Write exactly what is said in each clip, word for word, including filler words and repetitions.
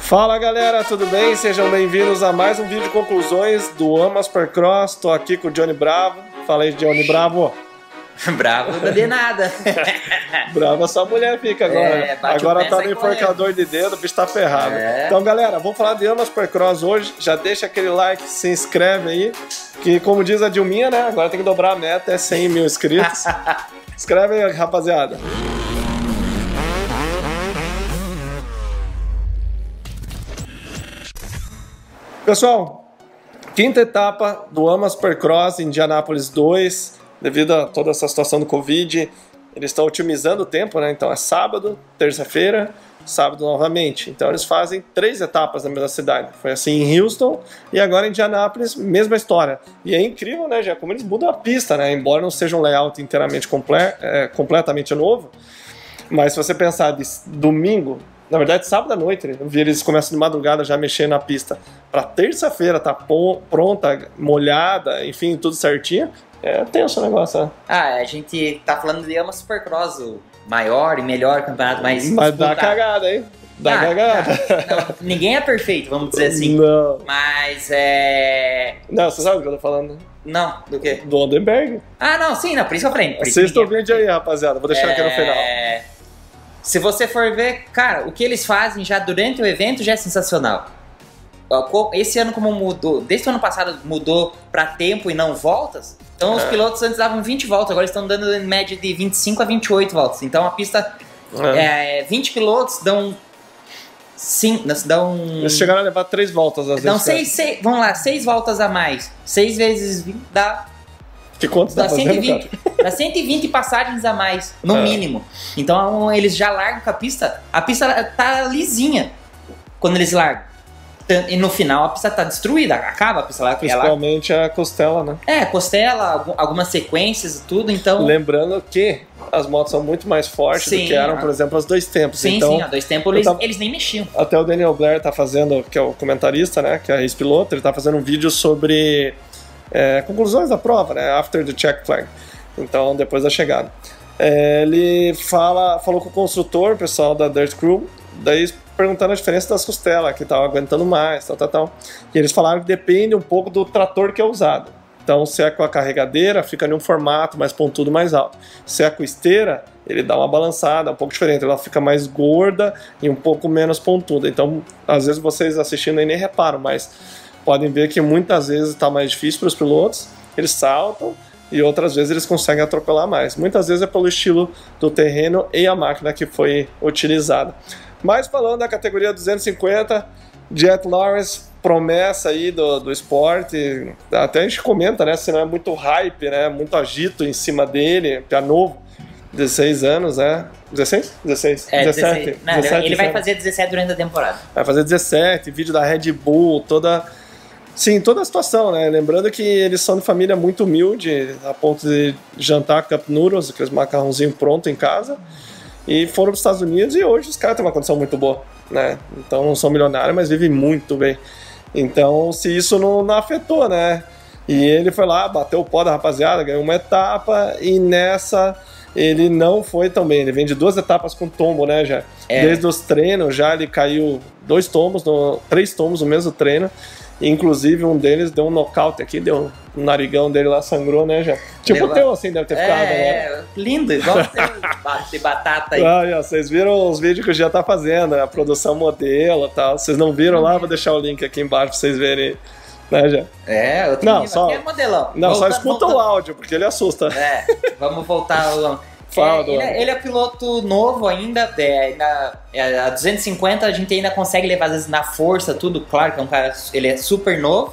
Fala galera, tudo bem? Sejam bem-vindos a mais um vídeo de conclusões do AMA Supercross. Estou aqui com o Johnny Bravo. Fala aí, Johnny Bravo. Bravo não dê nada. Brava só a mulher fica agora. É, agora tá no enforcador de dedo, o bicho tá ferrado. É. Então galera, vamos falar de AMA Supercross hoje. Já deixa aquele like, se inscreve aí. Que como diz a Dilminha, né? Agora tem que dobrar a meta, é cem mil inscritos. Inscreve aí, rapaziada. Pessoal, quinta etapa do AMA Supercross Indianápolis dois, devido a toda essa situação do Covid, eles estão otimizando o tempo, né? Então é sábado, terça-feira, sábado novamente. Então eles fazem três etapas na mesma cidade. Foi assim em Houston e agora em Indianápolis, mesma história. E é incrível, né, já como eles mudam a pista, né? Embora não seja um layout inteiramente comple é, completamente novo, mas se você pensar de domingo, na verdade, sábado à noite, eu vi eles começam de madrugada já mexendo na pista. Pra terça-feira tá pronta, molhada, enfim, tudo certinho. É tenso o negócio, né? Ah, a gente tá falando de AMA Supercross, o maior e melhor campeonato mais Mas dá cagada, hein? Dá ah, cagada. Não, não, ninguém é perfeito, vamos dizer assim. Não. Mas é... Não, você sabe o que eu tô falando? Não, do quê? Do Oldenburg. Ah, não, sim, não, por isso que eu falei. Assista o vídeo aí, rapaziada. Vou deixar é... aqui no final. Se você for ver, cara, o que eles fazem já durante o evento já é sensacional. Esse ano como mudou, desde o ano passado mudou para tempo e não voltas, então os é. pilotos antes davam vinte voltas, agora estão dando em média de vinte e cinco a vinte e oito voltas. Então a pista, é. É, vinte pilotos dão... Sim, dão... Eles chegaram a levar três voltas às dão vezes. Seis, seis, vamos lá, seis voltas a mais. seis vezes vinte dá... Que quanto dá tá fazendo, cento e vinte, dá cento e vinte passagens a mais, no é. mínimo. Então eles já largam com a pista. A pista tá lisinha quando eles largam. E no final a pista tá destruída, acaba a pista lá. Principalmente ela... a costela, né? É, costela, algumas sequências e tudo, então... Lembrando que as motos são muito mais fortes sim, do que eram, por exemplo, as dois tempos. Sim, então, sim, a dois tempos eles, tava... eles nem mexiam. Até o Daniel Blair tá fazendo, que é o comentarista, né, que é ex-piloto, ele tá fazendo um vídeo sobre... É, conclusões da prova, né? After the check flag. Então, depois da chegada. É, ele fala, falou com o construtor, o pessoal da Dirt Crew, daí perguntando a diferença das costelas, que estavam aguentando mais, tal, tal, tal. E eles falaram que depende um pouco do trator que é usado. Então, se é com a carregadeira, fica em um formato mais pontudo, mais alto. Se é com esteira, ele dá uma balançada, um pouco diferente. Ela fica mais gorda e um pouco menos pontuda. Então, às vezes vocês assistindo aí nem reparam, mas... podem ver que muitas vezes está mais difícil para os pilotos, eles saltam e outras vezes eles conseguem atropelar mais. Muitas vezes é pelo estilo do terreno e a máquina que foi utilizada. Mas falando da categoria duzentos e cinquenta, Jet Lawrence, promessa aí do, do esporte, até a gente comenta, né, se não é muito hype, né, muito agito em cima dele, que é novo, dezesseis anos, né? dezesseis? dezesseis. É, dezessete. dezesseis. Não, dezessete, ele vai sabe? fazer dezessete durante a temporada. Vai fazer dezessete, vídeo da Red Bull, toda... Sim, toda a situação, né? Lembrando que eles são de família muito humilde, a ponto de jantar cup noodles, aqueles macarrãozinhos pronto em casa, e foram para os Estados Unidos e hoje os caras têm uma condição muito boa, né? Então não são milionários, mas vivem muito bem. Então, se isso não, não afetou, né? E ele foi lá, bateu o pó da rapaziada, ganhou uma etapa e nessa... ele não foi tão bem, ele vem de duas etapas com tombo, né, já. É. Desde os treinos já ele caiu dois tombos, no, três tombos no mesmo treino, inclusive um deles deu um nocaute aqui, deu um narigão dele lá, sangrou, né, já. Tipo o teu, assim, deve ter ficado, né? É, lindo, igual de batata aí. Ah, yeah, vocês viram os vídeos que o Gia tá fazendo, né, a produção modelo e tal, vocês não viram lá, vou deixar o link aqui embaixo pra vocês verem. Né, já. É, eu não, só, aqui é modelão. Não, volta, só escuta volta... o áudio, porque ele assusta. É, vamos voltar ao... Fala, é, ele, é, ele é piloto novo ainda, é, ainda é, a duzentos e cinquenta a gente ainda consegue levar às vezes na força, tudo, claro que é um cara, ele é super novo,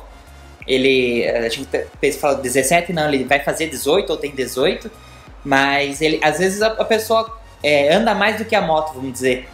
ele, a gente fala dezessete, não, ele vai fazer dezoito ou tem dezoito, mas ele, às vezes a, a pessoa é, anda mais do que a moto, vamos dizer.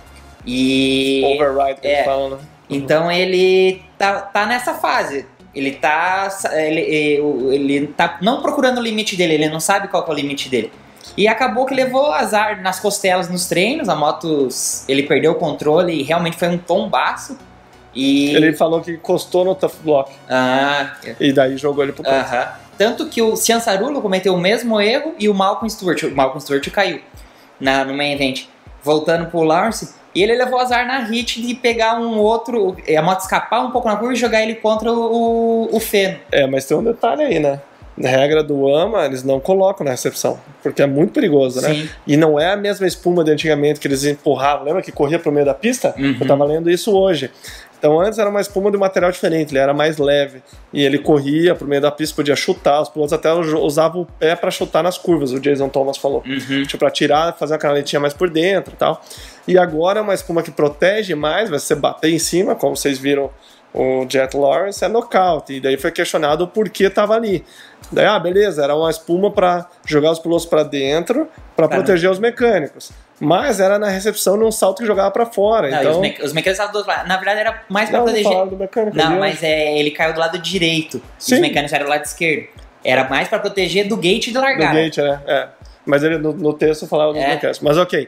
E, Override, que é, eles falam, né? Então ele tá, tá nessa fase. Ele tá, ele, ele, ele tá não procurando o limite dele, ele não sabe qual que é o limite dele. E acabou que levou azar nas costelas nos treinos, a moto, ele perdeu o controle e realmente foi um tombaço. E... ele falou que encostou no tough block. Ah. E daí jogou ele pro canto. Uh-huh. Tanto que o Cianciarulo cometeu o mesmo erro e o Malcolm Stewart, o Malcolm Stewart caiu na, no main event. Voltando pro Lawrence, E ele levou azar na hit de pegar um outro, a moto escapar um pouco na curva e jogar ele contra o, o feno. É, mas tem um detalhe aí, né? Na regra do AMA, eles não colocam na recepção, porque é muito perigoso, né? Sim. E não é a mesma espuma de antigamente que eles empurravam, lembra que corria pro meio da pista? Uhum. Eu tava lendo isso hoje. Então antes era uma espuma de um material diferente, ele era mais leve, e ele corria pro meio da pista, podia chutar, os pilotos até usavam o pé para chutar nas curvas, o Jason Thomas falou. Uhum. Tipo, pra tirar, fazer uma canaletinha mais por dentro e tal. E agora é uma espuma que protege mais, vai ser bater em cima, como vocês viram o Jet Lawrence, é nocaute. E daí foi questionado o porquê tava ali. Daí, ah, beleza, era uma espuma para jogar os pilotos para dentro, para proteger os mecânicos. Mas era na recepção num salto que jogava para fora. Não, então... os, me os mecânicos estavam do outro lado. Na verdade, era mais para não, proteger. Não, do mecânico, não, mas é, ele caiu do lado direito. Sim. Os mecânicos eram do lado esquerdo. Era mais para proteger do gate de largada. Do gate, né? É. Mas ele no, no texto falava dos é. mecânicos. Mas ok.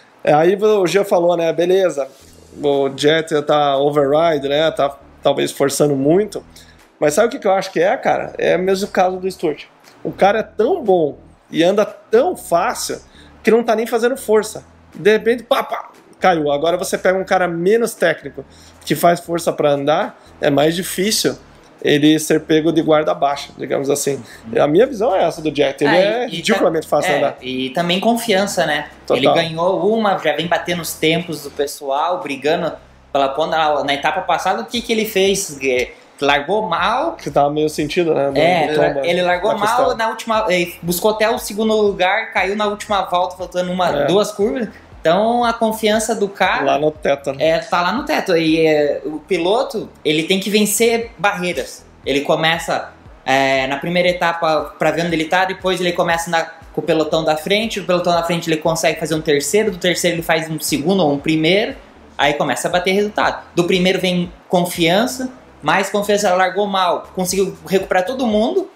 Aí o Gia falou, né? Beleza, o Jet tá override, né? Tá talvez forçando muito. Mas sabe o que, que eu acho que é, cara? É o mesmo caso do Stewart. O cara é tão bom e anda tão fácil que não tá nem fazendo força. De repente, pá, pá, caiu. Agora você pega um cara menos técnico que faz força para andar, é mais difícil ele ser pego de guarda baixa, digamos assim. A minha visão é essa do Jet. Ele ah, é ridiculamente fácil de é, andar. E também confiança, né? Total. Ele ganhou uma, já vem batendo os tempos do pessoal, brigando pela ponta. Na, na etapa passada, o que, que ele fez? Largou mal. Que tava meio sentido, né? Do, é, do toma, ele largou na mal questão. na última. Ele buscou até o segundo lugar, caiu na última volta, faltando uma, é. duas curvas. Então a confiança do cara. Lá no teto, né? É, tá lá no teto. E é, o piloto, ele tem que vencer barreiras. Ele começa é, na primeira etapa pra ver onde ele tá, depois ele começa na, com o pelotão da frente. O pelotão da frente ele consegue fazer um terceiro, do terceiro ele faz um segundo ou um primeiro. Aí começa a bater resultado. Do primeiro vem confiança. Mais confiança, ela largou mal, conseguiu recuperar todo mundo.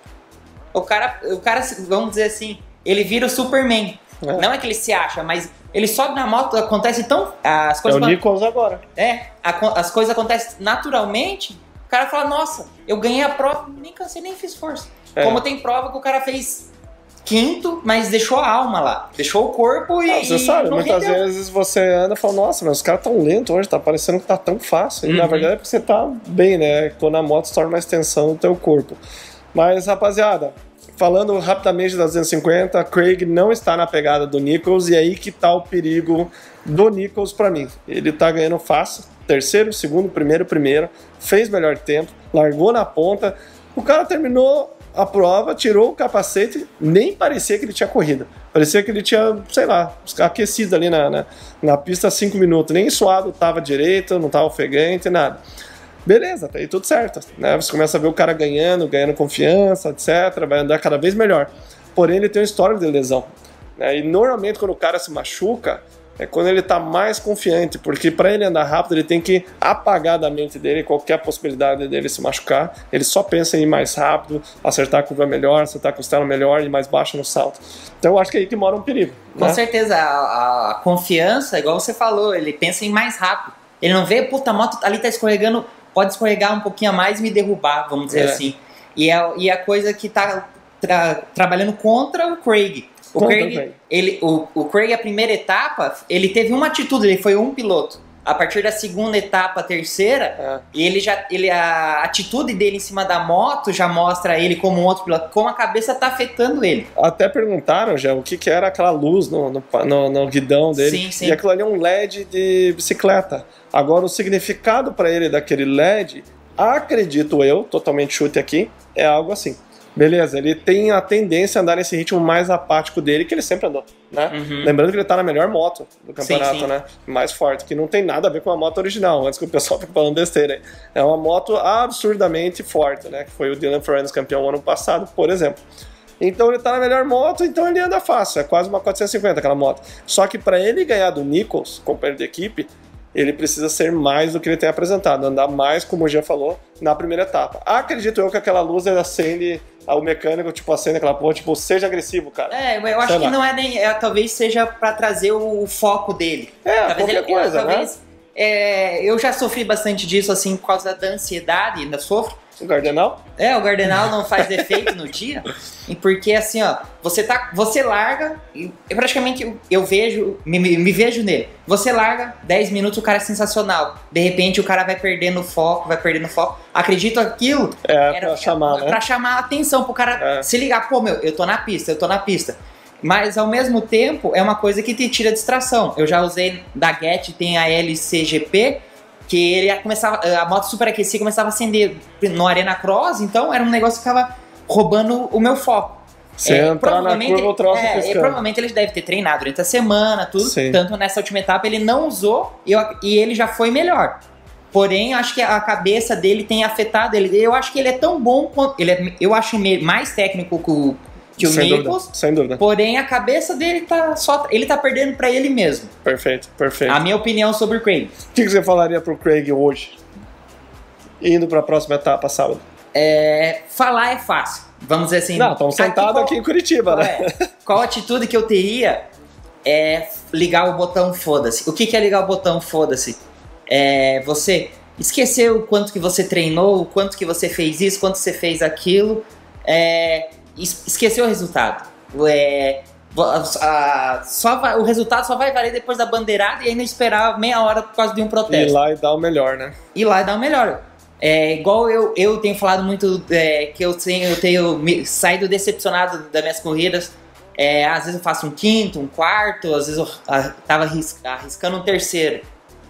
O cara, o cara, vamos dizer assim, ele vira o Superman. É. Não é que ele se acha, mas ele sobe na moto, acontece tão... As coisas é o Nichols agora. É, a, as coisas acontecem naturalmente. O cara fala, nossa, eu ganhei a prova, nem cansei, nem fiz força. É. Como tem prova que o cara fez quinto, mas deixou a alma lá. Deixou o corpo e. Ah, você e sabe, não muitas rendeu. vezes você anda e fala, nossa, mas os caras tão lentos hoje, tá parecendo que tá tão fácil. E uhum. na verdade é porque você tá bem, né? Quando a moto se torna mais tensão no teu corpo. Mas, rapaziada, falando rapidamente das duzentos e cinquenta, Craig não está na pegada do Nichols, e aí que tá o perigo do Nichols pra mim. Ele tá ganhando fácil, terceiro, segundo, primeiro, primeiro, fez melhor tempo, largou na ponta, o cara terminou a prova, tirou o capacete, nem parecia que ele tinha corrido. Parecia que ele tinha, sei lá, aquecido ali na, na, na pista cinco minutos. Nem suado tava direito, não tava ofegante, nada. Beleza, tá aí tudo certo. Né? Você começa a ver o cara ganhando, ganhando confiança, etcétera. Vai andar cada vez melhor. Porém, ele tem um histórico de lesão. Né? E normalmente quando o cara se machuca, é quando ele tá mais confiante, porque para ele andar rápido ele tem que apagar da mente dele qualquer possibilidade dele se machucar. Ele só pensa em ir mais rápido, acertar a curva melhor, acertar a costela melhor e mais baixo no salto. Então eu acho que é aí que mora um perigo. Com né? certeza, a, a confiança, igual você falou, ele pensa em mais rápido. Ele não vê, puta, a moto ali tá escorregando, pode escorregar um pouquinho a mais e me derrubar, vamos dizer é. assim. E a, e a coisa que tá tra, trabalhando contra o Craig. O Craig, ele, o, o Craig, a primeira etapa, ele teve uma atitude, ele foi um piloto. A partir da segunda etapa, a terceira, é. ele já, ele, a atitude dele em cima da moto já mostra ele como um outro piloto, como a cabeça tá afetando ele. Até perguntaram já o que, que era aquela luz no, no, no, no guidão dele. Sim, sim. E aquilo ali é um L E D de bicicleta. Agora, o significado para ele daquele L E D, acredito eu, totalmente chute aqui, é algo assim. Beleza, ele tem a tendência a andar nesse ritmo mais apático dele, que ele sempre andou, né? Uhum. Lembrando que ele tá na melhor moto do campeonato, sim, sim. né? Mais forte, que não tem nada a ver com a moto original, antes que o pessoal fique falando besteira aí. É uma moto absurdamente forte, né? Que foi o Dylan Ferrandis campeão ano passado, por exemplo. Então ele tá na melhor moto, então ele anda fácil, é quase uma quatrocentos e cinquenta aquela moto. Só que para ele ganhar do Nichols, companheiro de equipe, ele precisa ser mais do que ele tem apresentado, andar mais, como o Jean falou, na primeira etapa. Acredito eu que aquela luz acende, o mecânico tipo acende aquela porra, tipo, seja agressivo, cara. É, eu acho Sei que lá. não é nem, é, talvez seja pra trazer o, o foco dele. É, talvez qualquer ele, coisa, talvez, né? É, eu já sofri bastante disso, assim, por causa da ansiedade, ainda sofro. O Gardenal? É, o Gardenal não faz efeito no dia. E porque assim, ó, você tá, você larga, e eu praticamente eu, eu vejo, me, me vejo nele. Você larga, dez minutos o cara é sensacional. De repente o cara vai perdendo o foco, vai perdendo o foco. Acredito aquilo. É, era, pra chamar, é, né? Pra chamar a atenção, pro cara é. se ligar. Pô, meu, eu tô na pista, eu tô na pista. Mas ao mesmo tempo é uma coisa que te tira distração. Eu já usei da Get, tem a L C G P, que ele começava, a moto superaquecida começava a acender no Arena Cross, então era um negócio que ficava roubando o meu foco. Você é, entrar na curva, o troço é, e provavelmente ele deve ter treinado durante a semana, tudo. Sim. Tanto nessa última etapa ele não usou e, eu, e ele já foi melhor. Porém, acho que a cabeça dele tem afetado ele. Eu acho que ele é tão bom quanto. Ele é, eu acho mais técnico que o, que o sem Nichols. Dúvida, sem dúvida. Porém, a cabeça dele tá só. Ele tá perdendo pra ele mesmo. Perfeito, perfeito. A minha opinião sobre o Craig. O que, que você falaria pro Craig hoje? Indo pra próxima etapa, sábado? É, falar é fácil. Vamos dizer assim. Não, estamos sentados aqui, aqui em Curitiba, qual né? É, qual atitude que eu teria é ligar o botão foda-se. O que, que é ligar o botão foda-se? É você esquecer o quanto que você treinou, o quanto que você fez isso, quanto você fez aquilo. É, esquecer o resultado. É, a, só vai, o resultado só vai valer depois da bandeirada e ainda esperar meia hora por causa de um protesto. Ir lá e dar o melhor, né? Ir lá e dar o melhor. É, igual eu, eu tenho falado muito é, que eu tenho, eu tenho me, saído decepcionado das minhas corridas. É, às vezes eu faço um quinto, um quarto, às vezes eu a, tava arris, arriscando um terceiro.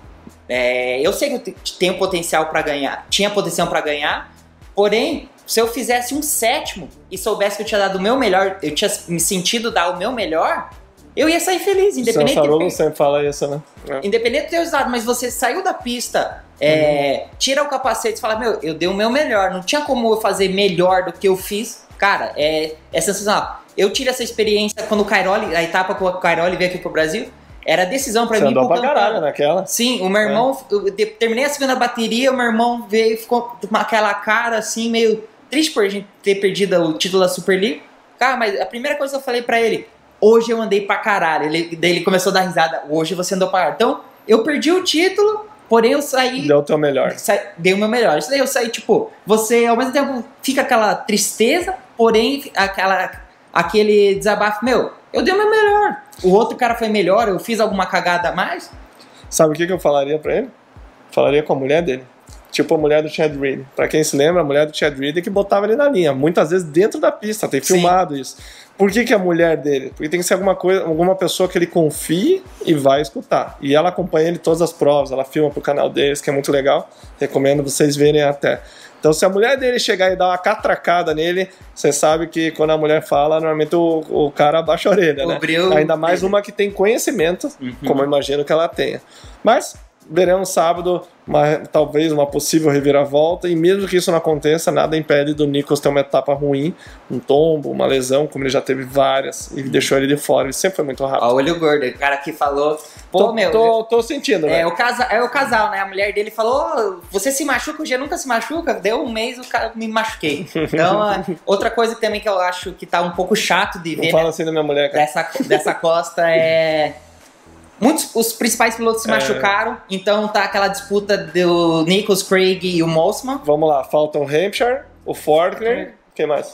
É, eu sei que eu tenho potencial para ganhar, tinha potencial para ganhar, porém, se eu fizesse um sétimo e soubesse que eu tinha dado o meu melhor, eu tinha me sentido dar o meu melhor, eu ia sair feliz, independente. O Sansarolo sempre fala isso, né? É. Independente do teu resultado, mas você saiu da pista, é, uhum. tira o capacete e fala, meu, eu dei o meu melhor, não tinha como eu fazer melhor do que eu fiz. Cara, é, é sensacional. Eu tive essa experiência quando o Cairoli, a etapa que o Cairoli veio aqui pro Brasil, era decisão pra você mim. Andou pra caralho naquela. Sim, o meu irmão, é. eu terminei a segunda bateria, o meu irmão veio e ficou com aquela cara assim, meio triste por a gente ter perdido o título da Super League. Cara, mas a primeira coisa que eu falei pra ele, hoje eu andei pra caralho. Ele, daí ele começou a dar risada, hoje você andou pra caralho. Então, eu perdi o título, porém eu saí... Deu o teu melhor. Sa, dei o meu melhor. Isso daí eu saí, tipo, você ao mesmo tempo fica aquela tristeza, porém aquela, aquele desabafo, meu, eu dei o meu melhor. O outro cara foi melhor, eu fiz alguma cagada a mais. Sabe o que, que eu falaria pra ele? Falaria com a mulher dele. Tipo a mulher do Chad Reed. Pra quem se lembra, a mulher do Chad Reed é que botava ele na linha. Muitas vezes dentro da pista, tem filmado Sim. isso. Por que, que é a mulher dele? Porque tem que ser alguma, coisa, alguma pessoa que ele confie e vai escutar. E ela acompanha ele todas as provas, ela filma pro canal deles, que é muito legal. Recomendo vocês verem até. Então, se a mulher dele chegar e dar uma catracada nele, você sabe que quando a mulher fala, normalmente o, o cara abaixa a orelha, né? Bril... Ainda mais uma que tem conhecimento, uhum. como eu imagino que ela tenha. Mas veremos sábado, uma, talvez uma possível reviravolta, e mesmo que isso não aconteça, nada impede do Nichols ter uma etapa ruim, um tombo, uma lesão, como ele já teve várias, e deixou ele de fora. Ele sempre foi muito rápido. Ó, olho gordo, o cara que falou... Pô, tô, meu... Tô, tô sentindo, é, velho. O casa, é o casal, né? A mulher dele falou, você se machuca, o G nunca se machuca? Deu um mês, o cara me machuquei. Então, outra coisa também que eu acho que tá um pouco chato de ver... Não fala né, assim da minha mulher, cara. Dessa, dessa costa é... Muitos, os principais pilotos se é. machucaram, então tá aquela disputa do Nichols, Craig e o Mosman. Vamos lá, faltam o Hampshire, o Forkner, quem mais?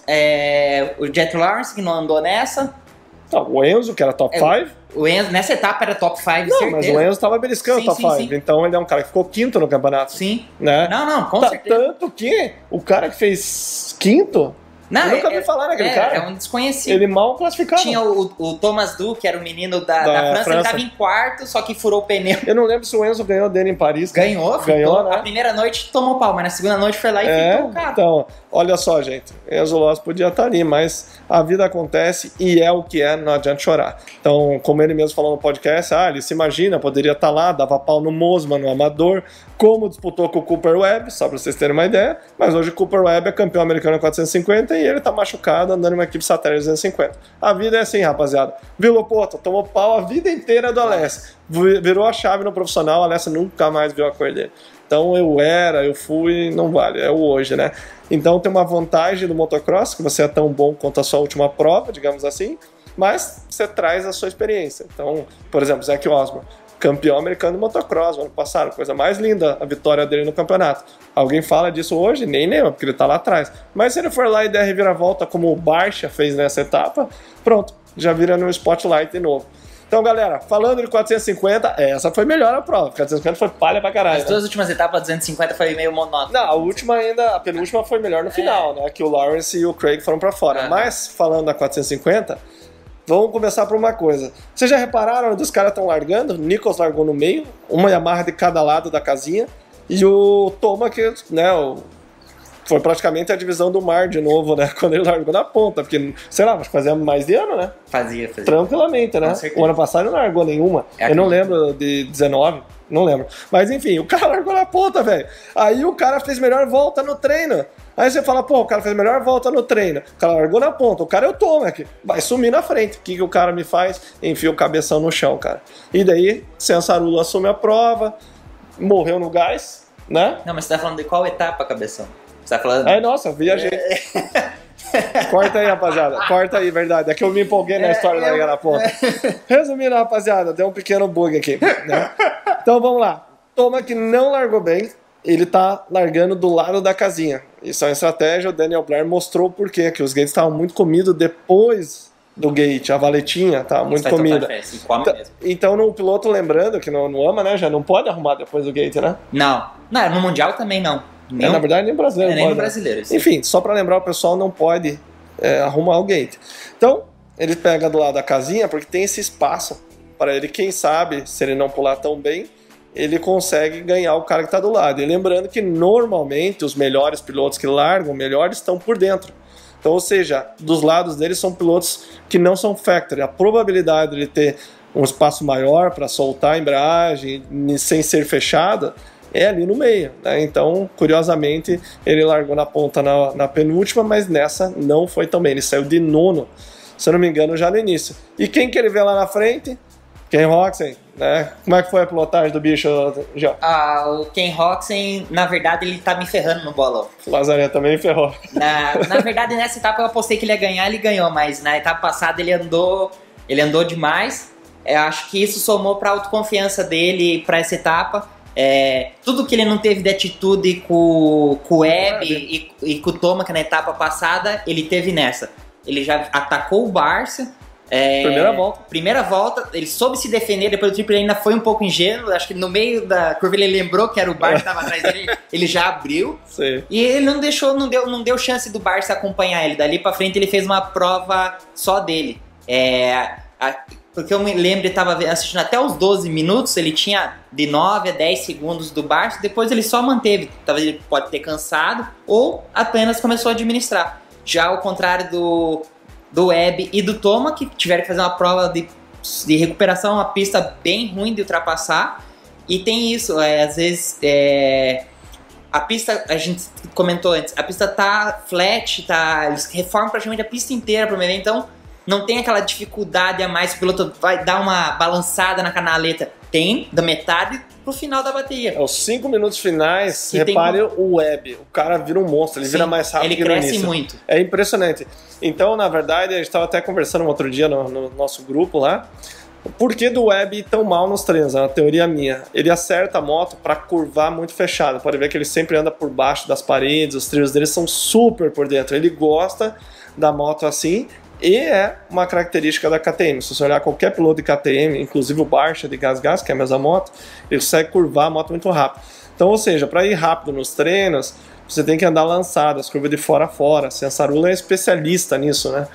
É, o Jet Lawrence, que não andou nessa. Não, o Enzo, que era top cinco. É, o Enzo, nessa etapa era top cinco, Não, certeza. mas o Enzo tava beliscando sim, top cinco, então ele é um cara que ficou quinto no campeonato. Sim. Né? Não, não, com tá, certeza. Tanto que o cara que fez quinto... Não, eu nunca é, ouvi falar naquele é, cara. É um desconhecido. Ele mal classificava. Tinha o, o Thomas Du, que era o menino da, da, da França, França, ele tava em quarto, só que furou o pneu. Eu não lembro se o Enzo ganhou dele em Paris. Ganhou, ganhou, fitou, né? A primeira noite tomou pau, mas na segunda noite foi lá e é, ficou o cara. Então, olha só, gente. Enzo Loss podia estar ali, mas a vida acontece e é o que é, não adianta chorar. Então, como ele mesmo falou no podcast, ah, ele se imagina, poderia estar lá, dava pau no Mosman, no Amador, como disputou com o Cooper Webb, só pra vocês terem uma ideia, mas hoje o Cooper Webb é campeão americano quatrocentos e cinquenta e ele tá machucado andando em uma equipe satélite duzentos e cinquenta. A vida é assim, rapaziada. Villopoto tomou pau a vida inteira do Alessi, virou a chave no profissional, o Alessi nunca mais viu a cor dele. Então eu era, eu fui, não vale, é o hoje, né? Então tem uma vantagem do motocross, que você é tão bom quanto a sua última prova, digamos assim, mas você traz a sua experiência. Então, por exemplo, Zac Osborne, campeão americano de motocross no ano passado, coisa mais linda a vitória dele no campeonato. Alguém fala disso hoje? Nem lembra, porque ele tá lá atrás. Mas se ele for lá e der reviravolta como o Barcia fez nessa etapa, pronto, já vira no spotlight de novo. Então, galera, falando de quatrocentos e cinquenta, essa foi melhor a prova. quatrocentos e cinquenta foi palha pra caralho. As duas né? últimas etapas, duzentos e cinquenta, foi meio monótono. Não, a última ainda, a penúltima foi melhor no final, é. né? Que o Lawrence e o Craig foram pra fora. Uhum. Mas, falando da quatrocentos e cinquenta, vamos começar por uma coisa. Vocês já repararam onde os caras estão largando? O Nichols largou no meio, uma Yamaha de cada lado da casinha, e o Toma, que, né, o... foi praticamente a divisão do mar de novo, né? Quando ele largou na ponta, porque, sei lá, acho que fazia mais de ano, né? Fazia, fazia. Tranquilamente, né? O ano passado ele não largou nenhuma. É eu não lembro de dezenove, não lembro. Mas enfim, o cara largou na ponta, velho. Aí o cara fez melhor volta no treino. Aí você fala, pô, o cara fez melhor volta no treino. O cara largou na ponta. O cara é o Tom, aqui. Vai sumir na frente. O que, que o cara me faz? Enfia o cabeção no chão, cara. E daí, Cianciarulo assume a prova, morreu no gás, né? Não, mas você tá falando de qual etapa, cabeção? Você tá falando? É, nossa, viajei. Corta aí, rapaziada. Corta aí, verdade. É que eu me empolguei na história da Liga na Ponta. Resumindo, rapaziada, deu um pequeno bug aqui, né? Então vamos lá. Toma que não largou bem. Ele tá largando do lado da casinha. Isso é uma estratégia. O Daniel Blair mostrou por quê. Que os gates estavam muito comidos depois do gate. A valetinha tava muito comida. Então, então, no piloto, lembrando que no, no AMA, né, já não pode arrumar depois do gate, né? Não. Não, no Mundial também não. É, na verdade, nem brasileiro. É, nem pode, no brasileiro. Né? Enfim, só para lembrar, o pessoal não pode é, arrumar o gate. Então, ele pega do lado da casinha, porque tem esse espaço para ele, quem sabe, se ele não pular tão bem, ele consegue ganhar o cara que está do lado. E lembrando que, normalmente, os melhores pilotos que largam, melhores, estão por dentro. Então, ou seja, dos lados deles são pilotos que não são factory. A probabilidade de ter um espaço maior para soltar a embreagem sem ser fechada é ali no meio, né? Então, curiosamente, ele largou na ponta na, na penúltima, mas nessa não foi tão bem. Ele saiu de nono, se eu não me engano, já no início. E quem que ele vê lá na frente? Ken Roczen, né? Como é que foi a pilotagem do bicho, João? Ah, o Ken Roczen, na verdade, ele tá me ferrando no bolão. O Lazaré também ferrou. Na, na verdade, nessa etapa eu apostei que ele ia ganhar, ele ganhou, mas na etapa passada ele andou, ele andou demais. Eu acho que isso somou pra autoconfiança dele pra essa etapa. É, tudo que ele não teve de atitude com, com o Webb e, e com o Toma, que na etapa passada, ele teve nessa. Ele já atacou o Barcia. É, primeira volta. Primeira volta, ele soube se defender, depois do triplo ele ainda foi um pouco ingênuo. Acho que no meio da curva ele lembrou que era o Barcia que estava atrás dele, ele já abriu. Sim. E ele não deixou, não deu, não deu chance do Barcia acompanhar ele. Dali pra frente ele fez uma prova só dele. É, a, Porque eu me lembro, ele estava assistindo até os doze minutos, ele tinha de nove a dez segundos do Barcia, depois ele só manteve. Talvez ele pode ter cansado ou apenas começou a administrar. Já ao contrário do, do Webb e do Toma, que tiveram que fazer uma prova de, de recuperação, uma pista bem ruim de ultrapassar. E tem isso, é, às vezes... É, a pista, a gente comentou antes, a pista tá flat, tá, eles reformam praticamente a pista inteira para o evento, então... Não tem aquela dificuldade a mais, o piloto vai dar uma balançada na canaleta. Tem da metade pro final da bateria. É, os cinco minutos finais, e repare tem... o Webb. O cara vira um monstro, ele Sim, vira mais rápido ele que no cresce início. muito. É impressionante. Então, na verdade, a gente estava até conversando um outro dia no, no nosso grupo lá. Por que do Webb ir tão mal nos treinos? É uma teoria minha. Ele acerta a moto para curvar muito fechado. Pode ver que ele sempre anda por baixo das paredes, os trilhos dele são super por dentro. Ele gosta da moto assim. E é uma característica da K T M. Se você olhar qualquer piloto de K T M, inclusive o Barcia de Gas Gas, que é a mesma moto, ele consegue curvar a moto muito rápido. Então, ou seja, para ir rápido nos treinos, você tem que andar lançado, as curvas de fora a fora. Cianciarulo é especialista nisso, né?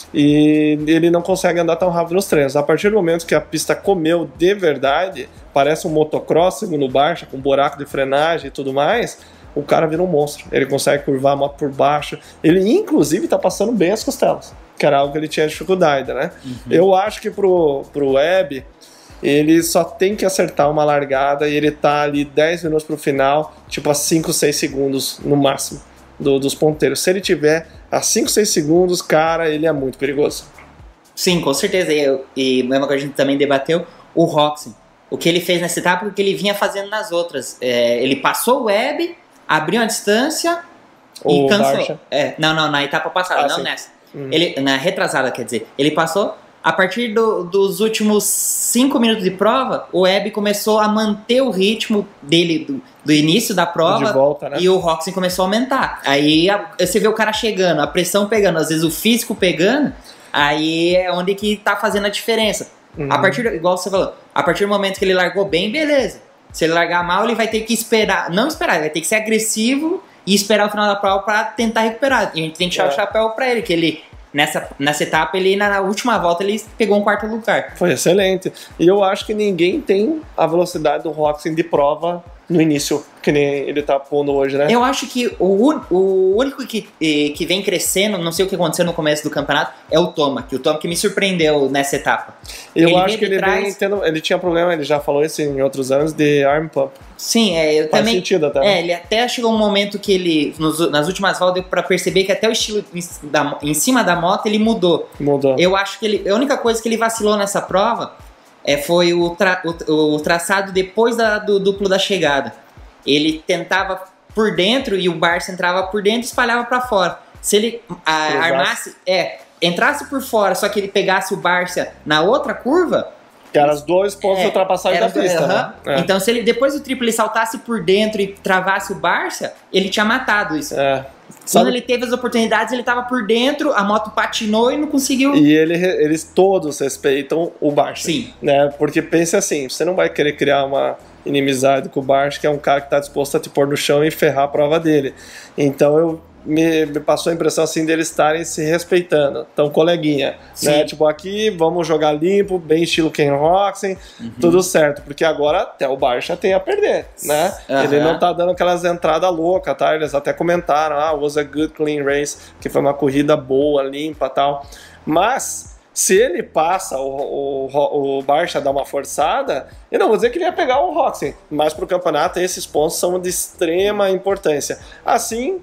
E ele não consegue andar tão rápido nos treinos. A partir do momento que a pista comeu de verdade, parece um motocross, segundo o Barcia, com buraco de frenagem e tudo mais, o cara vira um monstro. Ele consegue curvar a moto por baixo. Ele, inclusive, está passando bem as costelas, que era algo que ele tinha dificuldade, né? Uhum. Eu acho que pro, pro Webb, ele só tem que acertar uma largada e ele tá ali dez minutos pro final, tipo a cinco, seis segundos no máximo do, dos ponteiros. Se ele tiver a cinco, seis segundos, cara, ele é muito perigoso. Sim, com certeza. E, e mesmo que a gente também debateu, o Roczen. O que ele fez nessa etapa, o que ele vinha fazendo nas outras. É, ele passou o Webb, abriu a distância e o cansou. Barcia. É, não, não, na etapa passada, ah, não sim. nessa. Uhum. Ele, na retrasada, quer dizer, ele passou, A partir do, dos últimos cinco minutos de prova, o Webb começou a manter o ritmo dele do, do início da prova. De volta, né? E o Roczen começou a aumentar. Aí a, você vê o cara chegando, a pressão pegando, às vezes o físico pegando, aí é onde que tá fazendo a diferença. Uhum. A partir, igual você falou, a partir do momento que ele largou bem, beleza. Se ele largar mal, ele vai ter que esperar, não esperar, ele vai ter que ser agressivo e esperar o final da prova pra tentar recuperar. E a gente tem que tirar é. o chapéu pra ele, que ele... Nessa, nessa etapa, ele na última volta, ele pegou um quarto lugar. Foi excelente. E eu acho que ninguém tem a velocidade do Roczen de prova no início, que nem ele tá pondo hoje, né? Eu acho que o, o único que, que vem crescendo, não sei o que aconteceu no começo do campeonato, é o Tomac. O Tomac me surpreendeu nessa etapa. Eu ele acho que ele trás... vem tendo, ele tinha problema, ele já falou isso em outros anos, de arm pump. Sim, é, eu Faz também... sentido até. É, ele até chegou um momento que ele, nos, nas últimas voltas, deu pra perceber que até o estilo em, da, em cima da moto, ele mudou. Mudou. Eu acho que ele, a única coisa que ele vacilou nessa prova é, foi o, tra, o, o traçado depois da, do duplo da chegada. Ele tentava por dentro e o Barcia entrava por dentro e espalhava pra fora. Se ele a, armasse, é, entrasse por fora, só que ele pegasse o Barcia na outra curva... Que eram os dois pontos é, de ultrapassagem da pista, uh-huh. né? É. Então, se ele depois do triplo ele saltasse por dentro e travasse o Barcia, ele tinha matado isso. É. Quando Sabe? ele teve as oportunidades, ele tava por dentro, a moto patinou e não conseguiu... E ele, eles todos respeitam o Barcia. Sim. Né? Porque pense assim, você não vai querer criar uma inimizade com o Barcia, que é um cara que tá disposto a te pôr no chão e ferrar a prova dele. Então eu... Me, me passou a impressão assim deles estarem se respeitando. Então, coleguinha, Sim. né? Tipo, aqui vamos jogar limpo, bem estilo Ken Roczen, uhum. tudo certo. Porque agora até o Barcia tem a perder, né? Uhum. Ele não tá dando aquelas entradas loucas, tá? Eles até comentaram, ah, was a good clean race, que foi uma corrida boa, limpa e tal. Mas, se ele passa, o, o, o Barcia dá uma forçada, eu não vou dizer que ele ia pegar o Roczen, mas pro campeonato esses pontos são de extrema importância. Assim...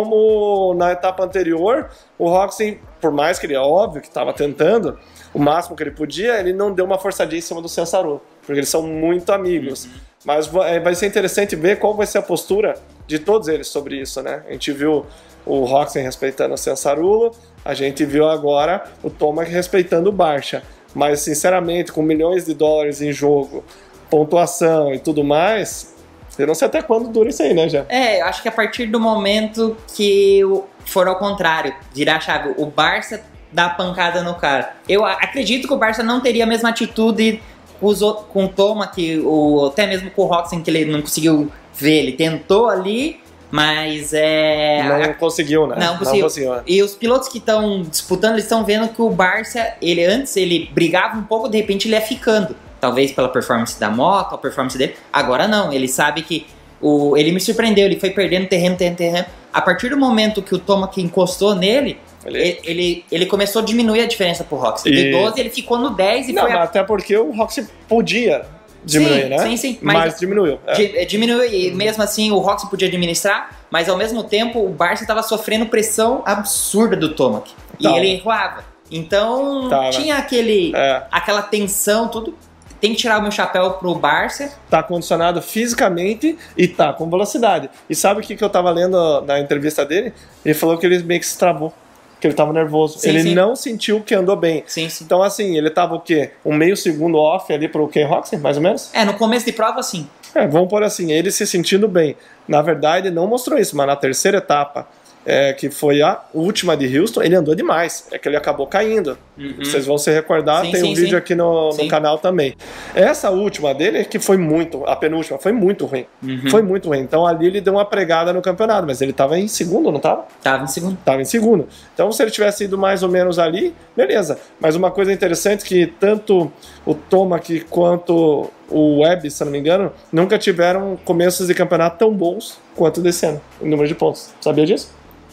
Como na etapa anterior, o Roczen, por mais que ele é óbvio que estava tentando, o máximo que ele podia, ele não deu uma forçadinha em cima do Cianciarulo, porque eles são muito amigos. Uhum. Mas vai ser interessante ver qual vai ser a postura de todos eles sobre isso, né? A gente viu o Roczen respeitando o Cianciarulo, a gente viu agora o Tomac respeitando o Barcia. Mas, sinceramente, com milhões de dólares em jogo, pontuação e tudo mais... Eu não sei até quando dura isso aí, né, já? É, acho que a partir do momento que for ao contrário, virar a chave, o Barcia dá a pancada no cara. Eu acredito que o Barcia não teria a mesma atitude com o Tomac, o, até mesmo com o Roczen, que ele não conseguiu ver. Ele tentou ali, mas é... Não conseguiu, né? Não conseguiu. Não conseguiu. E os pilotos que estão disputando, eles estão vendo que o Barcia, ele antes ele brigava um pouco, de repente ele ia ficando. Talvez pela performance da moto, a performance dele. Agora não, ele sabe que o, ele me surpreendeu, ele foi perdendo terreno, terreno, terreno. A partir do momento que o Tomac encostou nele, ele, ele, ele começou a diminuir a diferença pro Roczen. De doze ele ficou no dez e não, foi... Não, a... até porque o Roczen podia diminuir, sim, né? Sim, sim. Mas, mas diminuiu. É. Diminuiu e mesmo assim o Roczen podia administrar, mas ao mesmo tempo o Barcia estava sofrendo pressão absurda do Tomac. E tá. ele errava. Então tá, tinha aquele, é. aquela tensão, tudo... Tem que tirar o meu chapéu pro Barcia. Tá condicionado fisicamente e tá com velocidade. E sabe o que, que eu tava lendo na entrevista dele? Ele falou que ele meio que se travou, que ele tava nervoso. Sim, ele sim. não sentiu que andou bem. Sim, sim. Então, assim, ele tava o quê? Um meio segundo off ali pro Ken Roczen, mais ou menos? É, no começo de prova, sim. É, vamos pôr assim, ele se sentindo bem. Na verdade, não mostrou isso, mas na terceira etapa, é, que foi a última de Houston, ele andou demais. É que ele acabou caindo. Uhum. Vocês vão se recordar, sim, tem sim, um vídeo sim. aqui no, no canal também. Essa última dele, que foi muito, a penúltima, foi muito ruim. Uhum. Foi muito ruim. Então ali ele deu uma pregada no campeonato, mas ele tava em segundo, não tava? Tava em segundo. Tava em segundo. Então se ele tivesse ido mais ou menos ali, beleza. Mas uma coisa interessante é que tanto o Tomac quanto o Webb, se não me engano, nunca tiveram começos de campeonato tão bons quanto desse ano, em número de pontos. Sabia disso?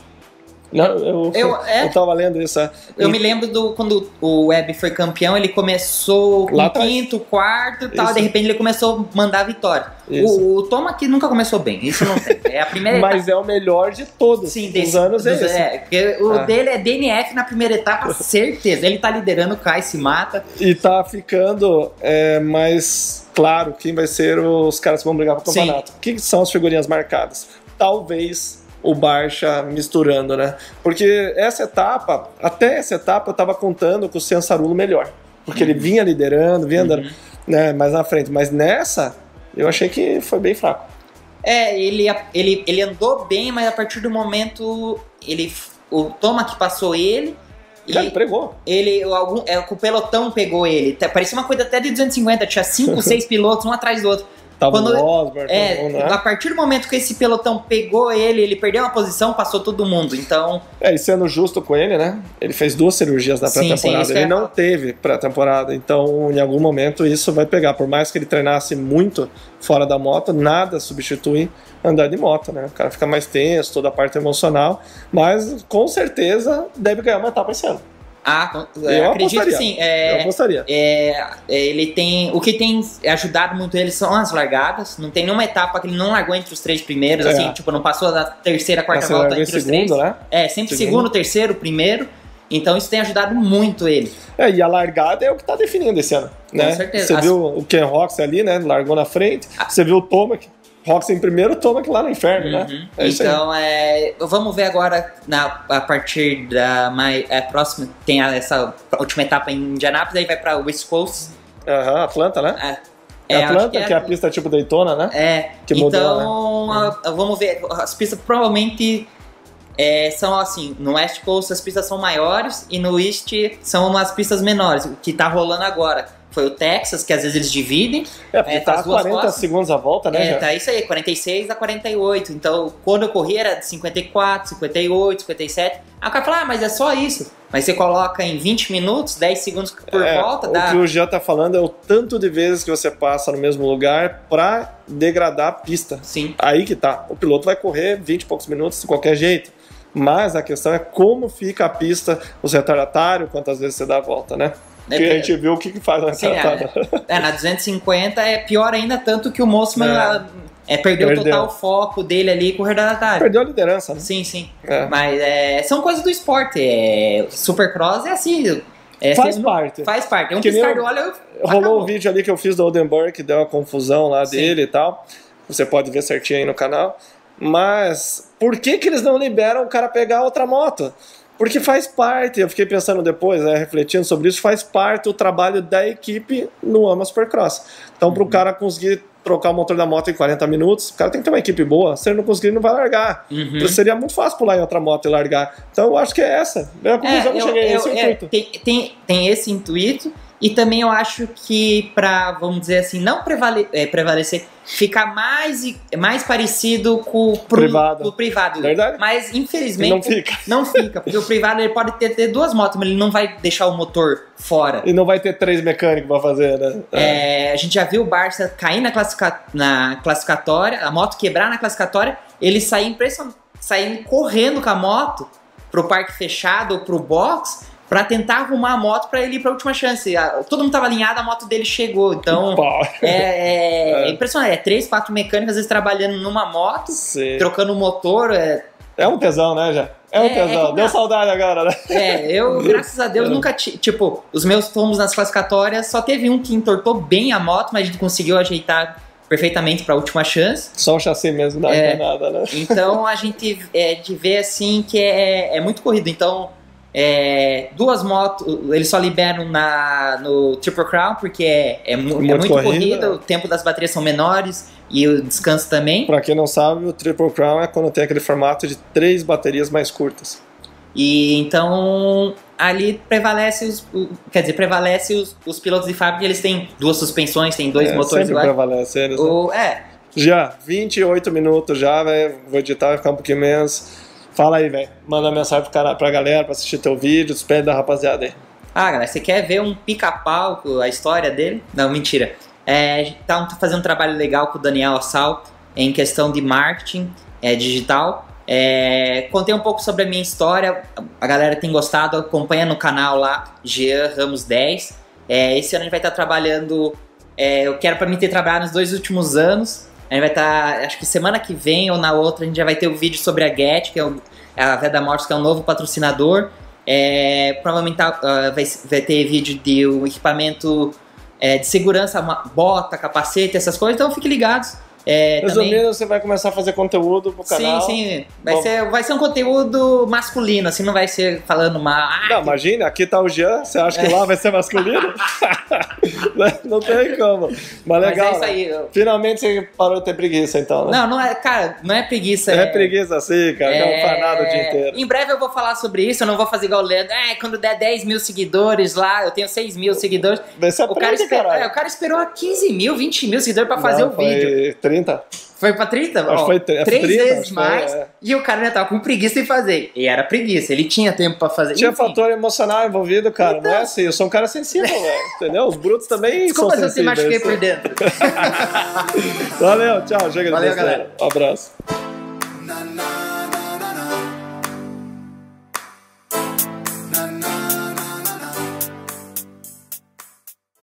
Não, eu, eu, é, eu tava lendo isso. É. Eu e... me lembro do quando o Webb foi campeão, ele começou com quinto, quarto e tal, de repente ele começou a mandar a vitória. O, o Tomac nunca começou bem, isso não tem. É a primeira Mas etapa. É o melhor de todos. Sim, dos desse, anos dos, é esse. É, porque o ah. dele é D N F na primeira etapa, certeza. Ele tá liderando, cai, se mata. E tá ficando é, mais claro quem vai ser os caras que vão brigar pro campeonato. O que são as figurinhas marcadas? Talvez o Barcia misturando, né? Porque essa etapa, até essa etapa eu tava contando com o Cianciarulo melhor, porque uhum. ele vinha liderando, vinha andando, uhum. né, mais na frente, mas nessa eu achei que foi bem fraco. É, ele, ele, ele andou bem, mas a partir do momento ele, o Tomac passou ele. E ele pregou. Ele, algum, é, o pelotão pegou ele. Parecia uma coisa até de duzentos e cinquenta, tinha cinco, seis pilotos, um atrás do outro. Tava Quando, o Osborne, é, bom, né? A partir do momento que esse pelotão pegou ele, ele perdeu uma posição, passou todo mundo, então... É, e sendo justo com ele, né? Ele fez duas cirurgias na pré-temporada, ele não teve pré-temporada, então em algum momento isso vai pegar. Por mais que ele treinasse muito fora da moto, nada substitui andar de moto, né? O cara fica mais tenso, toda a parte emocional, mas com certeza deve ganhar uma etapa esse ano. Ah, eu acredito que sim. É, eu apostaria. É, ele tem, o que tem ajudado muito ele são as largadas. Não tem nenhuma etapa que ele não largou entre os três primeiros, é. assim, tipo, não passou da terceira, quarta volta entre os segundo, três. Né? É, sempre segundo. segundo, terceiro, primeiro. Então isso tem ajudado muito ele. É, e a largada é o que tá definindo esse ano, né? Com certeza. Você as... viu o Ken Roxy ali, né? Largou na frente. Ah. Você viu o Tomac. Roxy em primeiro, Tomac lá no inferno, uhum. né? É então, é, vamos ver agora, na, a partir da mais, é, próxima, tem a, essa última etapa em Indianápolis, aí vai pra West Coast. Aham, uhum, Atlanta, né? É, é Atlanta, que é, que é a pista tipo Daytona, né? É, que então, mudou, né? a, vamos ver, as pistas provavelmente é, são assim, no West Coast as pistas são maiores e no East são umas pistas menores, o que tá rolando agora. Foi o Texas, que às vezes eles dividem. É, porque é, tá, tá quarenta costas. segundos a volta, né? É, já? Tá isso aí, quarenta e seis a quarenta e oito. Então, quando eu corri era de cinquenta e quatro, cinquenta e oito, cinquenta e sete. Aí o cara fala, ah, mas é só isso. Mas você coloca em vinte minutos, dez segundos por é, volta, o dá... O que o Jean tá falando é o tanto de vezes que você passa no mesmo lugar pra degradar a pista. Sim. Aí que tá. O piloto vai correr vinte e poucos minutos de qualquer jeito. Mas a questão é como fica a pista, os retardatários, quantas vezes você dá a volta, né? Porque é, a gente viu o que, que faz na retardatária. É, é, na duzentos e cinquenta é pior ainda, tanto que o Mossman é. É, perdeu, perdeu total o foco dele ali com o retardatário. Perdeu a liderança, né? Sim, sim. É. Mas é, são coisas do esporte. É, Supercross é assim... É, faz parte. Faz parte. É um piscar de olho. Rolou um vídeo ali que eu fiz do Oldenburg, que deu uma confusão lá sim. dele e tal. Você pode ver certinho aí no canal. Mas por que que eles não liberam o cara pegar outra moto? Porque faz parte, eu fiquei pensando depois, né, refletindo sobre isso, faz parte do trabalho da equipe no AMA Supercross. Então, uhum. para o cara conseguir trocar o motor da moto em quarenta minutos, o cara tem que ter uma equipe boa. Se ele não conseguir, ele não vai largar. Uhum. Então, seria muito fácil pular em outra moto e largar. Então, eu acho que é essa. É a conclusão que eu cheguei, eu, esse é, intuito. Tem, tem, tem esse intuito. E também eu acho que para, vamos dizer assim, não prevale, é, prevalecer, ficar mais, mais parecido com o pro, privado. privado. Verdade? Mas infelizmente não fica. Não fica, porque o privado ele pode ter, ter duas motos, mas ele não vai deixar o motor fora. E não vai ter três mecânicos para fazer, né? É, a gente já viu o Barcia cair na, classifica, na classificatória, a moto quebrar na classificatória, ele sair impressionante, sair correndo com a moto pro parque fechado ou pro box, pra tentar arrumar a moto pra ele ir pra última chance. Todo mundo tava alinhado, a moto dele chegou. Então, é, é, é impressionante. É três, quatro mecânicos, às vezes, trabalhando numa moto, sim. trocando o motor. É, é um tesão, né, já? É um é, tesão. É Deu saudade agora, né? É, eu, graças a Deus, nunca... T- tipo, os meus tombos nas classificatórias, só teve um que entortou bem a moto, mas a gente conseguiu ajeitar perfeitamente pra última chance. Só o chassi mesmo, não é nada, né? Então, a gente é, de ver, assim, que é, é muito corrido. Então... É, duas motos, eles só liberam na, no Triple Crown porque é, é, mu- muito, é muito corrida, corrida, o tempo das baterias são menores e o descanso também. Pra quem não sabe, o Triple Crown é quando tem aquele formato de três baterias mais curtas. E então ali prevalece os, quer dizer, prevalece os, os pilotos de fábrica, eles têm duas suspensões, tem dois é, motores iguais. Prevalece eles, o, né? É. Já, vinte e oito minutos já, véio, vou editar, vai ficar um pouquinho menos. Fala aí, velho. Manda uma mensagem pra, pra galera pra assistir teu vídeo, despede da rapaziada aí. Ah, galera, você quer ver um pica-pau, a história dele? Não, mentira. É, tá fazendo um trabalho legal com o Daniel Assal em questão de marketing é, digital. É, contei um pouco sobre a minha história, a galera tem gostado, acompanha no canal lá, Jean Ramos dez. É, esse ano a gente vai estar trabalhando, é, eu quero pra mim ter trabalhado nos dois últimos anos. A gente vai estar, acho que semana que vem ou na outra, a gente já vai ter o um vídeo sobre a Get, que é o, a Veda Motos, que é um novo patrocinador. É, provavelmente uh, vai, vai ter vídeo de um equipamento é, de segurança, uma bota, capacete, essas coisas. Então fiquem ligados É, Resumindo, também... você vai começar a fazer conteúdo pro canal. Sim, sim. Vai Bom. ser, vai ser um conteúdo masculino, assim, não vai ser falando mal. Ah, Não, que... imagina, aqui tá o Jean, você acha que lá vai ser masculino? Não tem como. Mas legal, Mas é isso aí. né? Eu... Finalmente você parou de ter preguiça, então, né? Não, não é, cara, não é preguiça. É, É, preguiça assim, cara, é... não faz nada o dia inteiro. Em breve eu vou falar sobre isso, eu não vou fazer igual o Leandro. É, quando der dez mil seguidores lá, eu tenho seis mil seguidores. Vê se O cara, aprende, esperou, caralho. é, o cara esperou quinze mil, vinte mil seguidores pra fazer Não, o foi vídeo. trinta? Foi pra trinta? Acho Ó, que foi trinta, três trinta, vezes acho que foi, mais. é. E o cara ainda tava com preguiça de fazer. E era preguiça, ele tinha tempo pra fazer. Tinha Enfim. fator emocional envolvido, cara. Então. Não é assim, eu sou um cara sensível, velho. Entendeu? Os brutos também Desculpa se são eu te machuquei sensíveis. por dentro. Valeu, tchau. Chega de Valeu, besteira. galera. Um abraço.